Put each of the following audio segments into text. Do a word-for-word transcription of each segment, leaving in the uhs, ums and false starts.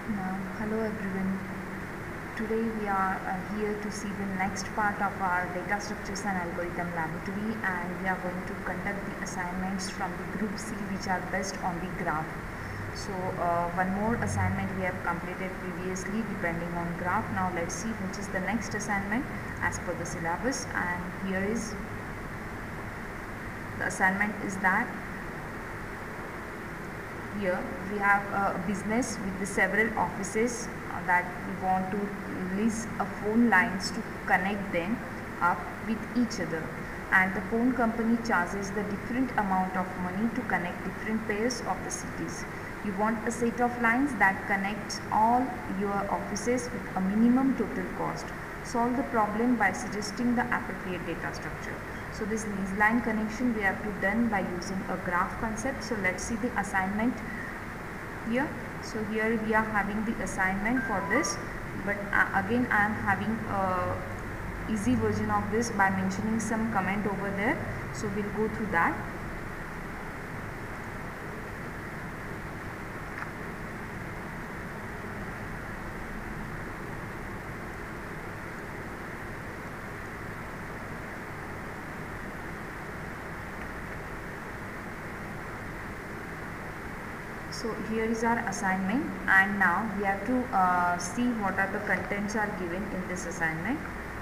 Now, hello everyone. Today we are uh, here to see the next part of our data structures and algorithm laboratory, and we are going to conduct the assignments from the group C, which are based on the graph. So uh, one more assignment we have completed previously depending on graph. Now let's see which is the next assignment as per the syllabus, and here is the assignment is that here we have a business with the several offices uh, that we want to list a phone lines to connect them up with each other, and the phone company charges the different amount of money to connect different pairs of the cities. You want a set of lines that connects all your offices with a minimum total cost. Solve the problem by suggesting the appropriate data structure. So this lease line connection we have to done by using a graph concept. So let's see the assignment here. So here we are having the assignment for this, but uh, again I am having a easy version of this by mentioning some comment over there. So we'll go through that. So here is our assignment, and now we have to uh, see what are the contents are given in this assignment.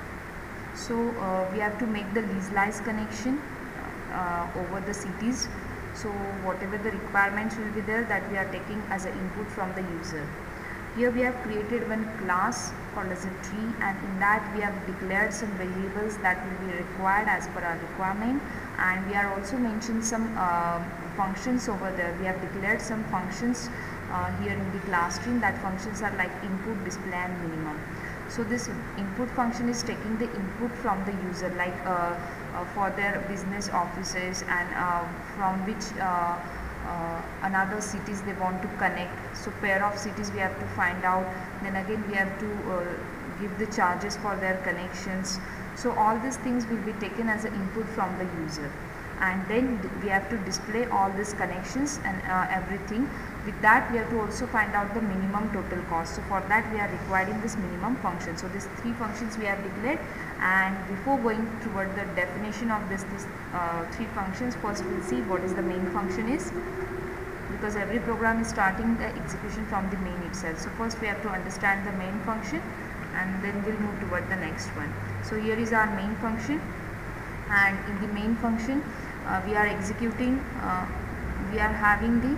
So uh, we have to make the lease connection uh, over the cities. So whatever the requirements will be there, that we are taking as an input from the user. Here we have created one class called as a tree, and in that we have declared some variables that will be required as per our requirement, and we are also mentioned some uh, functions over there. We have declared some functions uh, here in the class string. That functions are like input, display and minimum. So this input function is taking the input from the user, like uh, uh, for their business offices, and uh, from which uh, uh, another cities they want to connect. So pair of cities we have to find out, then again we have to uh, give the charges for their connections. So all these things will be taken as an input from the user, and then we have to display all these connections and uh, everything. With that we have to also find out the minimum total cost. So for that we are requiring this minimum function. So these three functions we have declared, and before going toward the definition of this these uh, three functions, first we'll see what is the main function is, because every program is starting the execution from the main itself. So first we have to understand the main function, and then we'll move toward the next one. So here is our main function, and in the main function uh, we are executing uh, we are having the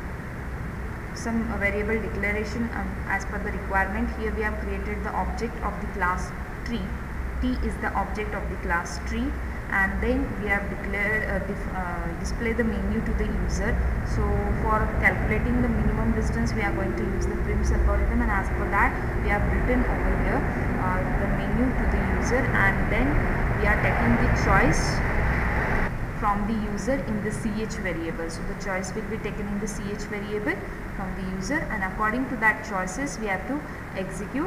some uh, variable declaration um, as per the requirement. Here we have created the object of the class tree. T is the object of the class tree, and then we have declared uh, dif uh, display the menu to the user. So for calculating the minimum distance we are going to use the Prim's algorithm, and as per that we have written over here uh, the menu to the user, and then we are taking the choice from the user in the ch variable. So the choice will be taken in the ch variable from the user, and according to that choices we have to execute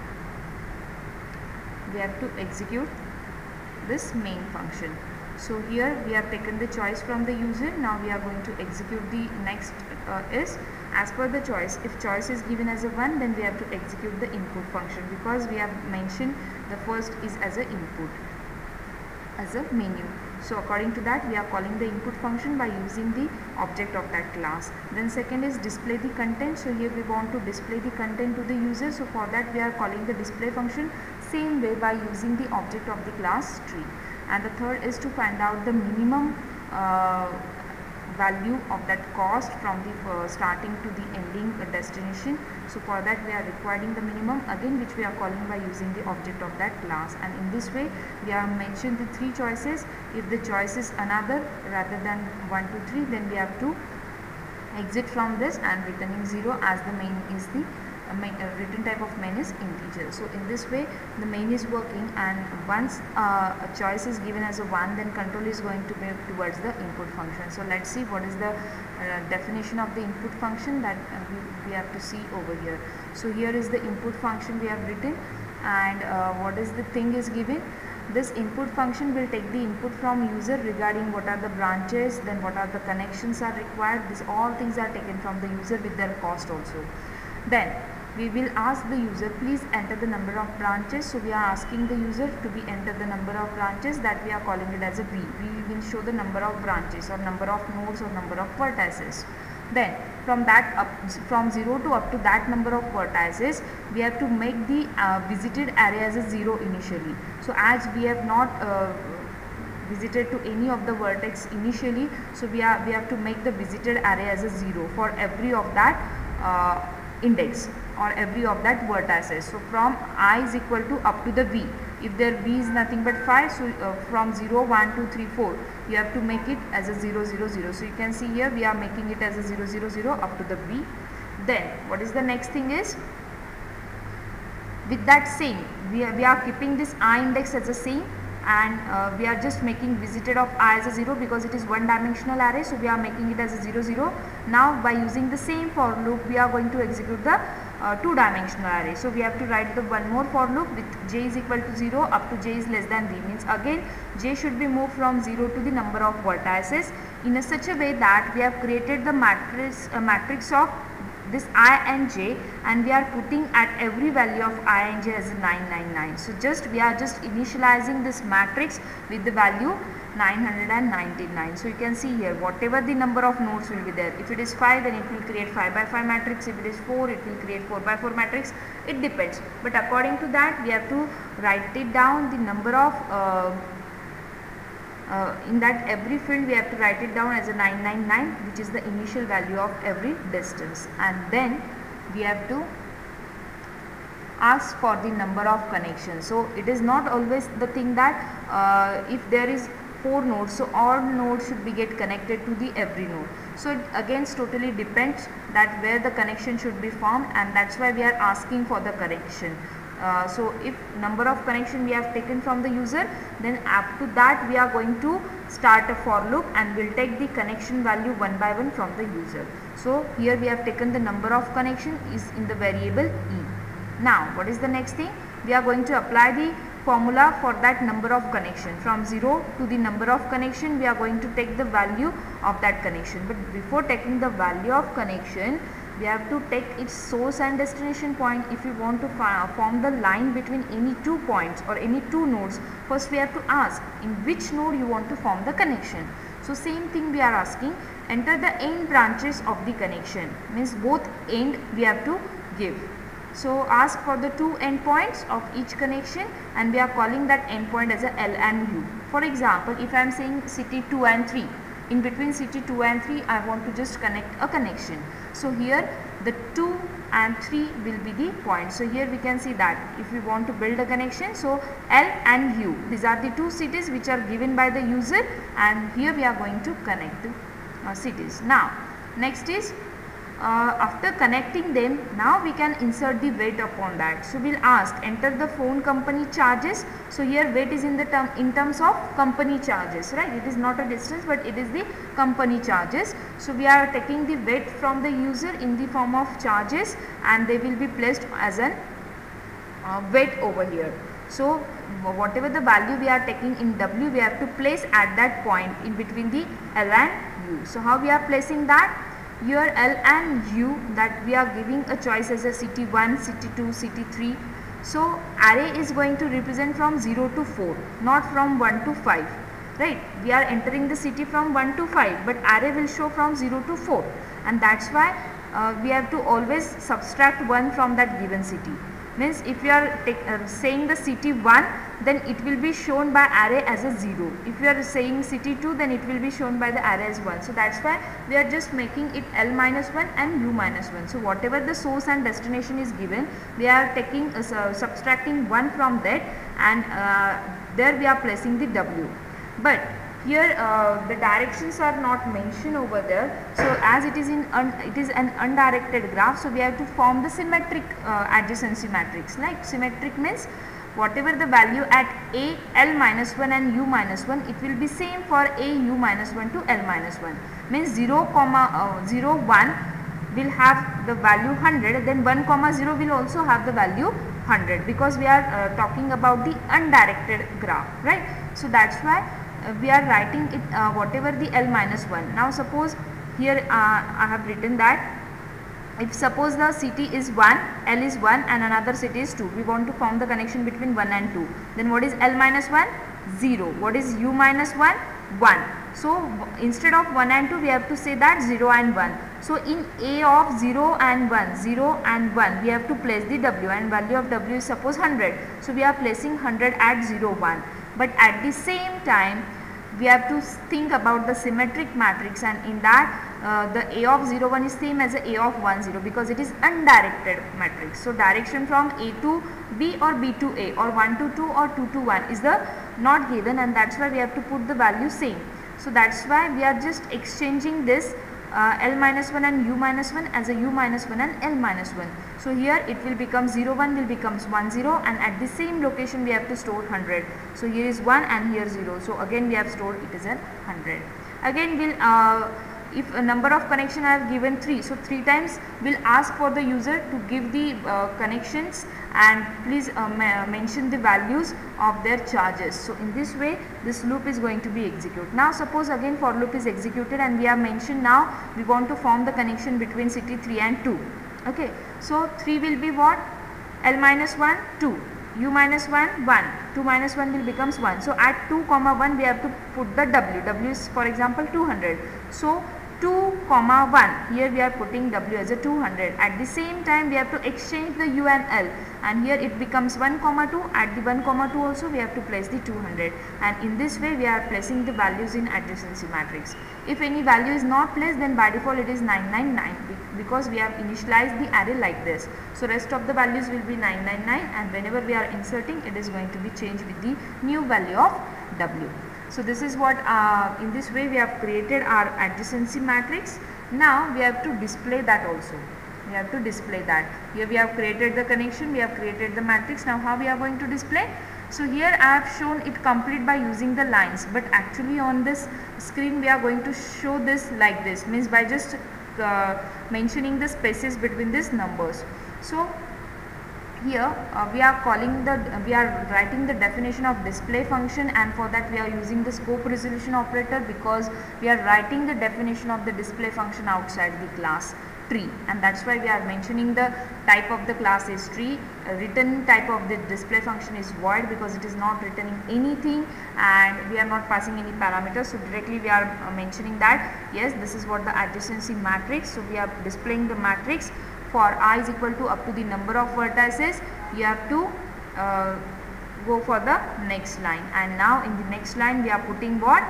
we have to execute this main function. So here we have taken the choice from the user. Now we are going to execute the next uh, is as per the choice. If choice is given as a one, then we have to execute the input function, because we have mentioned the first is as a input, as a menu. So according to that we are calling the input function by using the object of that class. Then second is display the content. So here we want to display the content to the user. So for that we are calling the display function same way by using the object of the class tree. And the third is to find out the minimum uh, value of that cost from the uh, starting to the ending uh, destination. So for that we are requiring the minimum, again which we are calling by using the object of that class. And in this way we have mentioned the three choices. If the choice is another rather than one, two, three, then we have to exit from this and returning zero, as the main is the uh, main, uh, written type of main is integer. So in this way the main is working, and once uh, a choice is given as a one, then control is going to move towards the input function. So let's see what is the uh, definition of the input function that uh, we, we have to see over here. So here is the input function we have written, and uh, what is the thing is given. This input function will take the input from user regarding what are the branches, then what are the connections are required. This all things are taken from the user with their cost also. Then we will ask the user, please enter the number of branches. So we are asking the user to be enter the number of branches, that we are calling it as a V. We will show the number of branches or number of nodes or number of vertices. Then from that up, from zero to up to that number of vertices, we have to make the uh, visited array as a zero initially. So as we have not uh, visited to any of the vertex initially, so we are we have to make the visited array as a zero for every of that uh, index or every of that vertices. So from I is equal to up to the V. If their V is nothing but five, so uh, from zero, one, two, three, four, you have to make it as a zero, zero, zero. So you can see here we are making it as a zero, zero, zero up to the V. Then what is the next thing is, with that same, we are, we are keeping this I index as the same, and uh, we are just making visited of I as a zero because it is one dimensional array, so we are making it as a zero, zero. Now by using the same for loop, we are going to execute the uh, two dimensional array. So we have to write the one more for loop with j is equal to zero up to j is less than v, means again j should be moved from zero to the number of vertices in a such a way that we have created the matrix uh, matrix of this I and j, and we are putting at every value of I and j as a nine nine nine. So just we are just initializing this matrix with the value nine hundred ninety-nine. So you can see here whatever the number of nodes will be there. If it is five, then it will create five by five matrix. If it is four, it will create four by four matrix. It depends, but according to that we have to write it down the number of uh, Uh, in that every field we have to write it down as a nine nine nine, which is the initial value of every distance, and then we have to ask for the number of connections. So it is not always the thing that uh, if there is four nodes, so all nodes should be get connected to the every node. So it again totally depends that where the connection should be formed, and that's why we are asking for the connection. Uh, so if number of connection we have taken from the user, then up to that we are going to start a for loop and we'll take the connection value one by one from the user. So here we have taken the number of connection is in the variable e. Now what is the next thing? We are going to apply the formula for that number of connection. From zero to the number of connection, we are going to take the value of that connection. But before taking the value of connection, we have to take its source and destination point. If you want to form the line between any two points or any two nodes, first we have to ask in which node you want to form the connection. So same thing we are asking, enter the end branches of the connection, means both end we have to give. So ask for the two endpoints of each connection, and we are calling that endpoint as a L and U. For example, if I am saying city two and three, in between city two and three I want to just connect a connection. So here the two and three will be the points. So here we can see that if we want to build a connection, so L and U, these are the two cities which are given by the user, and here we are going to connect the uh, cities. Now next is uh, after connecting them, now we can insert the weight upon that. So we'll ask enter the phone company charges. So here weight is in the term in terms of company charges, right? It is not a distance, but it is the company charges. So we are taking the weight from the user in the form of charges, and they will be placed as an uh, weight over here. So whatever the value we are taking in W, we have to place at that point in between the L and U. So how we are placing that? Here L and U, that we are giving a choice as a city one, city two, city three. So array is going to represent from zero to four, not from one to five, right? We are entering the city from one to five, but array will show from zero to four, and that's why uh, we have to always subtract one from that given city. Means if you are take, uh, saying the city one, then it will be shown by array as a zero. If you are saying city two, then it will be shown by the array as one. So that's why we are just making it L minus one and U minus one. So whatever the source and destination is given, we are taking uh, subtracting one from that, and uh, there we are placing the W. But here uh, the directions are not mentioned over there. So as it is in un it is an undirected graph, so we have to form the symmetric uh, adjacency matrix. Like symmetric means whatever the value at A, L minus one and U minus one, it will be same for A, U minus one to L minus one. Means zero, uh, zero, one will have the value one hundred, then one comma zero will also have the value one hundred, because we are uh, talking about the undirected graph, right? So that's why uh, we are writing it uh, whatever the L minus one. Now suppose here uh, I have written that if suppose the city is one, L is one and another city is two, we want to form the connection between one and two, then what is L minus one? zero. What is U minus one? one. So instead of one and two we have to say that zero and one. So in A of zero and one, zero and one, we have to place the W, and value of W is suppose one hundred. So we are placing one hundred at zero, one. But at the same time we have to think about the symmetric matrix, and in that uh, the A of zero one is same as a A of one zero because it is undirected matrix. So direction from A to B or B to A or one to two or two to one is the not given, and that's why we have to put the value same. So that's why we are just exchanging this uh, L minus one and U minus one as a U minus one and L minus one. So here it will become zero one will becomes one zero, and at the same location we have to store one hundred. So here is one and here zero. So again we have stored it is a one hundred. Again we'll uh, if a number of connection I have given three, so three times we'll ask for the user to give the uh, connections and please uh, ma mention the values of their charges. So in this way this loop is going to be executed. Now suppose again for loop is executed and we have mentioned now we want to form the connection between city three and two. Okay, so three will be what? L minus one, two. U minus one, one. two minus one will becomes one. So at two comma one we have to put the W. W is for example two hundred. So two comma one, here we are putting W as a two hundred. At the same time we have to exchange the U and L, and here it becomes one comma two. At the one comma two also we have to place the two hundred, and in this way we are placing the values in adjacency matrix. If any value is not placed, then by default it is nine nine nine because we have initialized the array like this. So rest of the values will be nine nine nine, and whenever we are inserting it is going to be changed with the new value of W. So this is what uh, in this way we have created our adjacency matrix. Now we have to display that also. We have to display that. Here we have created the connection, we have created the matrix. Now how we are going to display? So here I have shown it complete by using the lines, but actually on this screen we are going to show this like this, means by just uh, mentioning the spaces between these numbers. So here uh, we are calling the uh, we are writing the definition of display function, and for that we are using the scope resolution operator because we are writing the definition of the display function outside the class tree, and that's why we are mentioning the type of the class is tree. Uh, written type of the display function is void because it is not returning anything and we are not passing any parameters. So directly we are uh, mentioning that yes, this is what the adjacency matrix. So we are displaying the matrix. For I is equal to up to the number of vertices, you have to uh, go for the next line, and now in the next line we are putting what?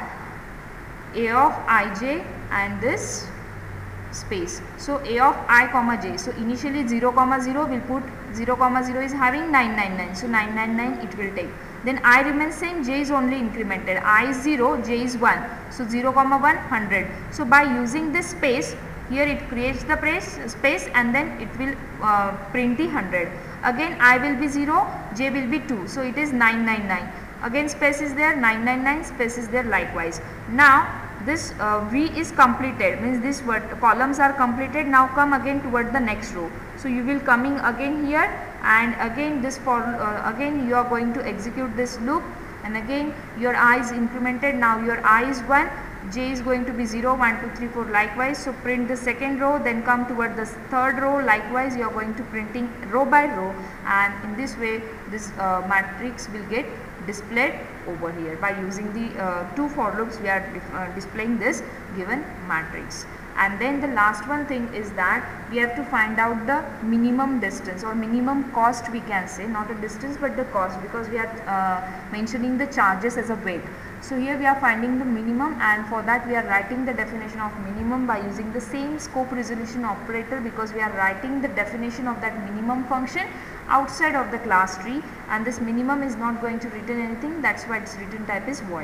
A of ij and this space. So A of I comma j. So initially zero comma zero will put zero comma zero is having nine nine nine. So nine nine nine it will take. Then I remains same, j is only incremented. I is zero, j is one. So zero comma one, one hundred. So by using this space, here it creates the space and then it will uh, print the one hundred. Again I will be zero, j will be two. So it is nine nine nine. Again space is there, nine nine nine, space is there likewise. Now this uh, V is completed, means this word columns are completed. Now come again toward the next row. So you will coming again here, and again this for uh, again you are going to execute this loop, and again your I is incremented. Now your I is one, j is going to be zero, one, two, three, four likewise. So print the second row, then come toward the third row, likewise you are going to printing row by row, and in this way this uh, matrix will get displayed over here. By using the uh, two for loops we are uh, displaying this given matrix. And then the last one thing is that we have to find out the minimum distance or minimum cost, we can say, not a distance but the cost, because we are uh, mentioning the charges as a weight. So here we are finding the minimum, and for that we are writing the definition of minimum by using the same scope resolution operator, because we are writing the definition of that minimum function outside of the class tree, and this minimum is not going to return anything. That's why its return type is void.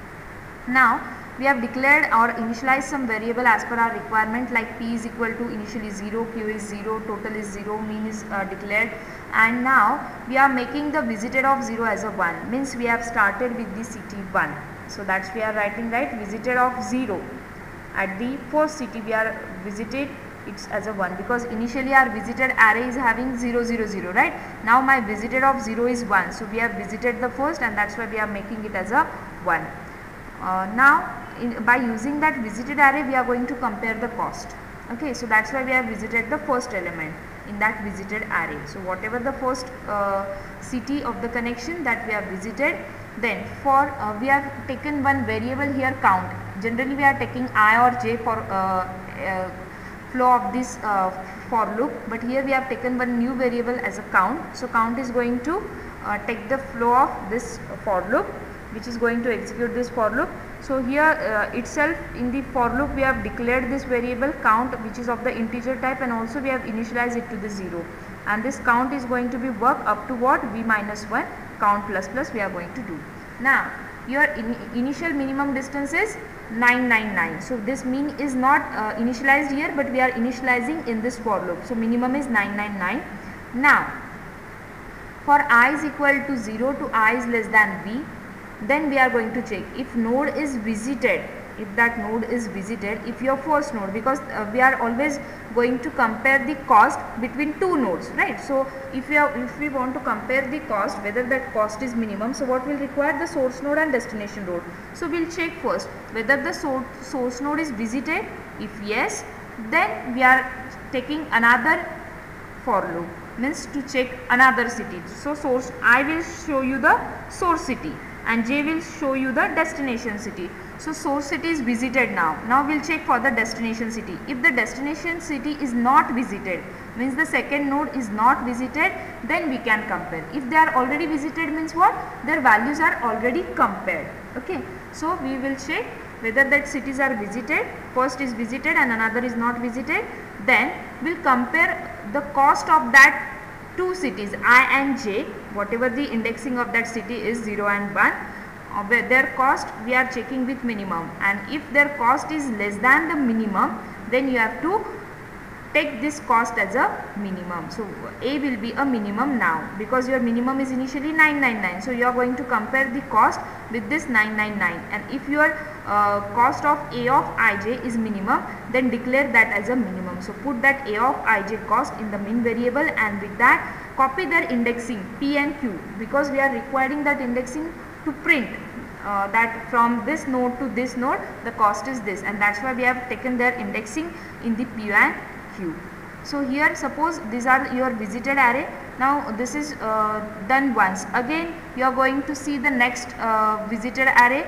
Now we have declared or initialized some variable as per our requirement, like p is equal to initially zero, q is zero, total is zero, mean is uh, declared, and now we are making the visited of zero as a one, means we have started with the city one. So that's we are writing, right, visited of zero at the first city we are visited, it's as a one, because initially our visited array is having zero zero zero, right? Now my visited of zero is one, so we have visited the first, and that's why we are making it as a one. Uh, now in, by using that visited array we are going to compare the cost. Okay, so that's why we have visited the first element in that visited array. So whatever the first uh, city of the connection that we have visited, then for uh, we have taken one variable here, count. Generally we are taking I or j for uh, uh, flow of this uh, for loop, but here we have taken one new variable as a count. So count is going to uh, take the flow of this for loop, which is going to execute this for loop. So here uh, itself in the for loop we have declared this variable count, which is of the integer type, and also we have initialized it to the zero, and this count is going to be work up to what, v minus one, count plus plus we are going to do. Now your in initial minimum distance is nine nine nine. So this mean is not uh, initialized here, but we are initializing in this for loop. So minimum is nine nine nine. Now for I is equal to zero to I is less than v, then we are going to check if node is visited, if that node is visited, if your first node, because uh, we are always going to compare the cost between two nodes, right? So if we are if we want to compare the cost, whether that cost is minimum, so what will require the source node and destination node. So we'll check first whether the source source node is visited. If yes, then we are taking another for loop, means to check another city. So source I will show you the source city and j will show you the destination city. So source city is visited now. Now we'll check for the destination city. If the destination city is not visited, means the second node is not visited, then we can compare. If they are already visited, means what? Their values are already compared. Okay. So we will check whether that cities are visited. First is visited and another is not visited. Then we'll compare the cost of that two cities I and j, whatever the indexing of that city is zero and one, uh, their cost we are checking with minimum, and if their cost is less than the minimum, then you have to take this cost as a minimum. So A will be a minimum now, because your minimum is initially nine nine nine. So you are going to compare the cost with this nine nine nine, and if your uh, cost of A of ij is minimum, then declare that as a minimum. So put that A of ij cost in the min variable, and with that copy their indexing P and Q, because we are requiring that indexing to print uh, that from this node to this node the cost is this, and that's why we have taken their indexing in the P and Q. So here suppose these are your visited array. Now this is uh, done once. Again you are going to see the next uh, visited array.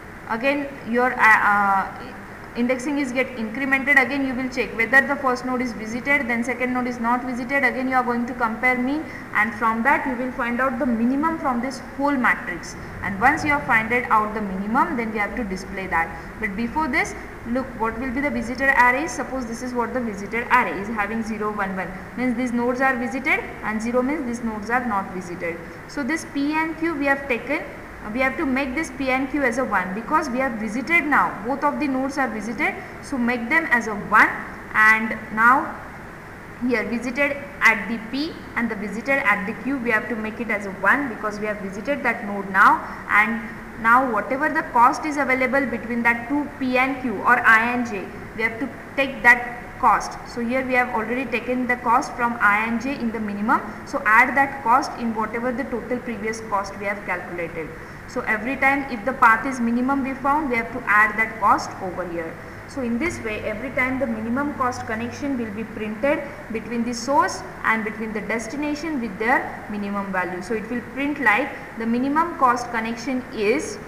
Again your uh, uh, indexing is get incremented. Again you will check whether the first node is visited, then second node is not visited. Again you are going to compare mean, and from that you will find out the minimum from this whole matrix, and once you have find it out the minimum, then we have to display that. But before this, look what will be the visited array. Suppose this is what the visited array is having zero one one, means these nodes are visited, and zero means these nodes are not visited. So this P and Q we have taken, we have to make this P and Q as a one, because we have visited now, both of the nodes are visited, so make them as a one. And now here visited at the P and the visited at the Q, we have to make it as a one, because we have visited that node now. And now whatever the cost is available between that two P and Q or I and j, we have to take that cost. So here we have already taken the cost from I and j in the minimum, so add that cost in whatever the total previous cost we have calculated. So every time if the path is minimum we found, we have to add that cost over here. So in this way, every time the minimum cost connection will be printed between the source and between the destination with their minimum value. So it will print like the minimum cost connection is,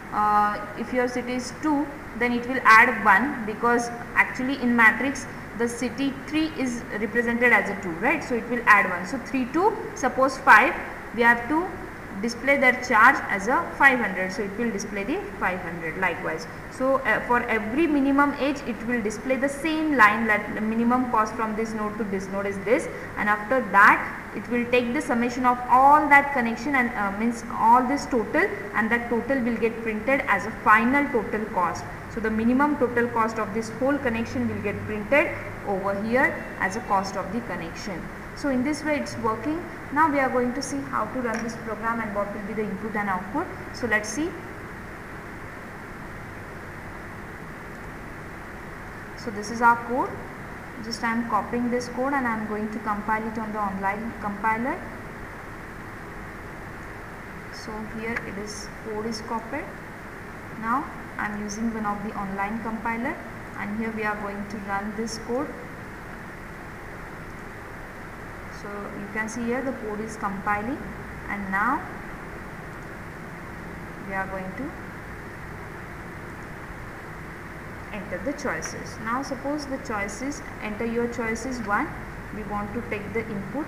uh, if your city is two, then it will add one, because actually in matrix the city three is represented as a two, right? So it will add one. So three two, suppose five, we have to display their charge as a five hundred, so it will display the five hundred likewise. So uh, for every minimum edge it will display the same line, that the minimum cost from this node to this node is this, and after that it will take the summation of all that connection and uh, means all this total, and that total will get printed as a final total cost. So the minimum total cost of this whole connection will get printed over here as a cost of the connection. So in this way it's working. Now we are going to see how to run this program and what will be the input and output. So let's see. So this is our code. Just I am copying this code and I am going to compile it on the online compiler. So here it is, code is copied. Now I am using one of the online compiler and here we are going to run this code. So you can see here the code is compiling, and now we are going to enter the choices. Now suppose the choices, enter your choices one, we want to take the input.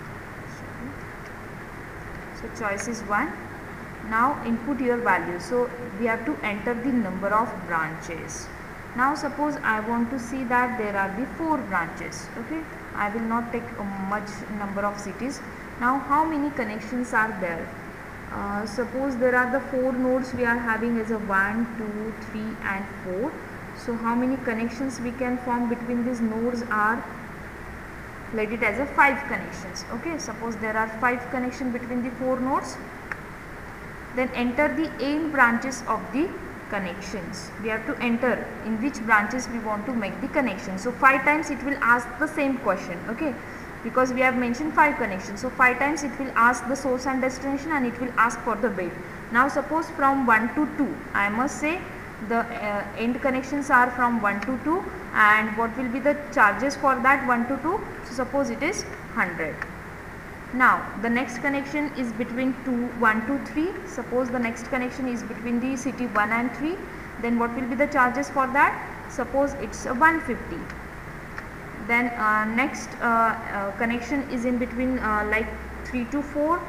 So choice is one. Now input your value. So we have to enter the number of branches. Now suppose I want to see that there are the four branches. Okay, I will not take a much number of cities. Now how many connections are there? Uh, suppose there are the four nodes we are having as a one, two, three and four. So how many connections we can form between these nodes are, let it as a five connections. Okay, suppose there are five connections between the four nodes. Then enter the n branches of the connections. We have to enter in which branches we want to make the connection. So five times it will ask the same question. Okay, because we have mentioned five connections. So five times it will ask the source and destination, and it will ask for the bait. Now suppose from one to two, I must say the uh, end connections are from one to two, and what will be the charges for that one to two? So suppose it is one hundred. Now the next connection is between two, one to three. Suppose the next connection is between the city one and three. Then what will be the charges for that? Suppose it's a one hundred fifty. Then uh, next uh, uh, connection is in between uh, like three to four.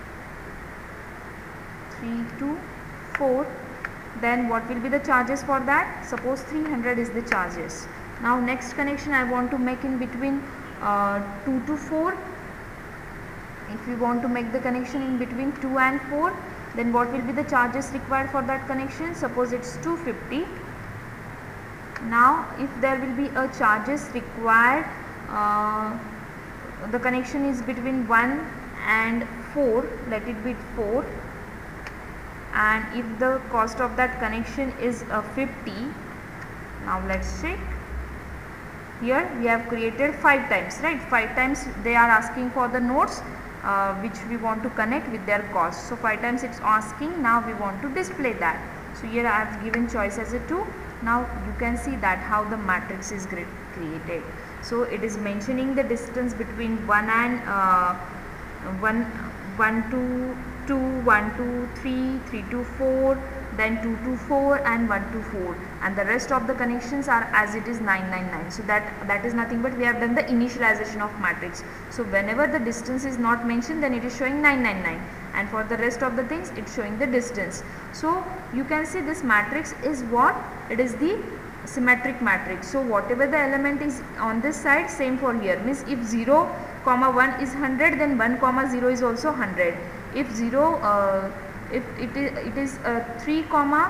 three to four. Then what will be the charges for that? Suppose three hundred is the charges. Now next connection I want to make in between uh, two to four. If we want to make the connection in between two and four, then what will be the charges required for that connection? Suppose it's two hundred fifty. Now if there will be a charges required, uh, the connection is between one and four, let it be four, and if the cost of that connection is uh, fifty, now let's check. Here we have created five times, right? Five times they are asking for the nodes uh, which we want to connect with their cost. So five times it's asking. Now we want to display that. So here I have given choice as a two. Now you can see that how the matrix is created. So it is mentioning the distance between one and uh, one, one to two, one to three, three to four, then two to four and one to four, and the rest of the connections are as it is nine nine nine. So that that is nothing but we have done the initialization of matrix. So whenever the distance is not mentioned, then it is showing nine nine nine, and for the rest of the things it's showing the distance. So you can see this matrix is what? It is the symmetric matrix. So whatever the element is on this side, same for here. Means if zero comma one is one hundred, then one comma zero is also one hundred. If zero uh, if it is it is uh, three comma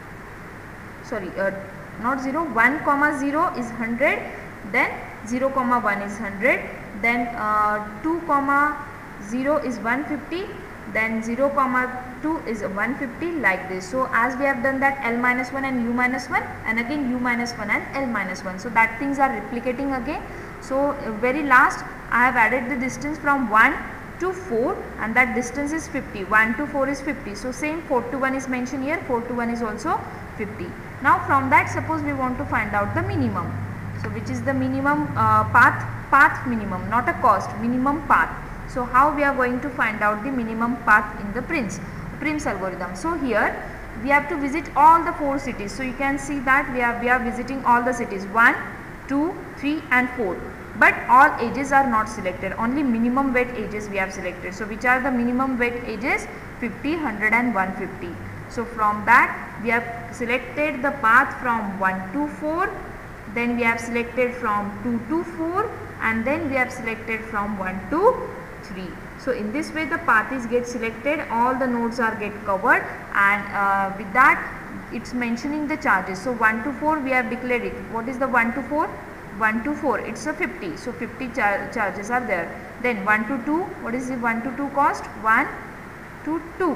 sorry uh, not zero, one comma zero is one hundred, then zero comma one is one hundred, then uh, two comma zero is one hundred fifty, then zero comma two is one hundred fifty, like this. So as we have done that L minus one and U minus one, and again U minus one and L minus one, so that things are replicating again. So uh, very last I have added the distance from one to four, and that distance is fifty. one to four is fifty. So same four to one is mentioned here, four to one is also fifty. Now from that, suppose we want to find out the minimum. So which is the minimum uh, path, path minimum, not a cost, minimum path. So how we are going to find out the minimum path in the Prim's, Prim's algorithm? So here we have to visit all the four cities. So you can see that we are, we are visiting all the cities one, two, three and four. But all ages are not selected, only minimum weight ages we have selected. So which are the minimum weight ages? fifty, one hundred and one hundred fifty. So from that we have selected the path from one to four, then we have selected from two to four, and then we have selected from one to three. So in this way the path is get selected, all the nodes are get covered, and uh, with that it's mentioning the charges. So one to four we have declared it. What is the one to four? one to four, it's a fifty, so fifty char charges are there. Then one to two, what is the one to two cost? one to two,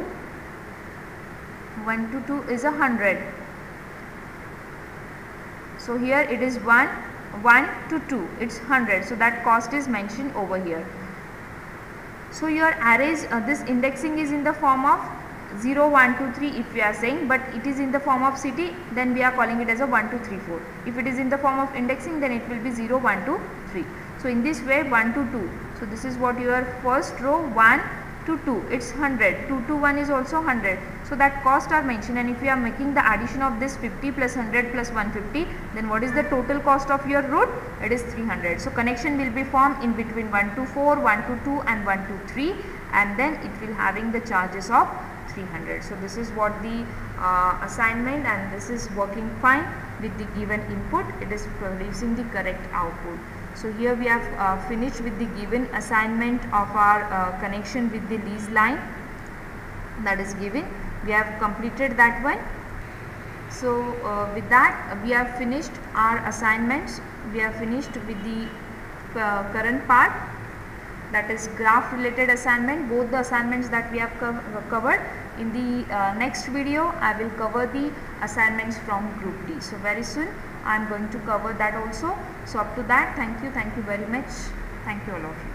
one to two is a one hundred. So here it is one, one to two, it's one hundred, so that cost is mentioned over here. So your arrays, uh, this indexing is in the form of zero, one, two, three if we are saying, but it is in the form of city, then we are calling it as a one, two, three, four. If it is in the form of indexing, then it will be zero, one, two, three. So in this way one to two. So this is what your first row, one to two, it's one hundred, two to one is also one hundred. So that cost are mentioned, and if you are making the addition of this fifty plus one hundred plus one hundred fifty, then what is the total cost of your route? It is three hundred. So connection will be formed in between one to four, one to two and one to three, and then it will having the charges of three hundred. So this is what the uh, assignment, and this is working fine with the given input. It is producing the correct output. So here we have uh, finished with the given assignment of our uh, connection with the lease line that is given. We have completed that one. So uh, with that uh, we have finished our assignments. We have finished with the uh, current part, that is graph related assignment. Both the assignments that we have co covered. In the uh, next video I will cover the assignments from group D. So very soon I am going to cover that also. So up to that, thank you, thank you very much. Thank you all of you.